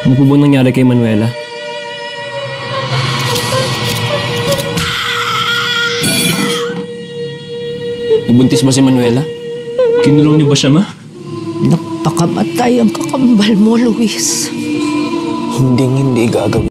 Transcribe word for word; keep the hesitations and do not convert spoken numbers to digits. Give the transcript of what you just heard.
Ano po bang nangyari kay Manuela? Nabuntis ba si Manuela? Kinulong niyo ba siya, ma? Napakamatay ang kakambal mo, Luis. Hindi hindi gagawin.